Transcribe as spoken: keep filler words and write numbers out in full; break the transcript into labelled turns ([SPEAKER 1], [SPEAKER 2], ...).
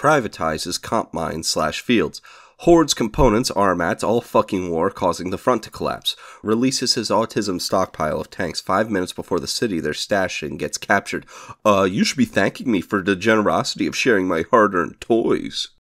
[SPEAKER 1] privatizes comp mines slash fields. Hoards components arm at all fucking war, causing the front to collapse. Releases his autism stockpile of tanks five minutes before the city they're stashed in gets captured. Uh, you should be thanking me for the generosity of sharing my hard-earned toys.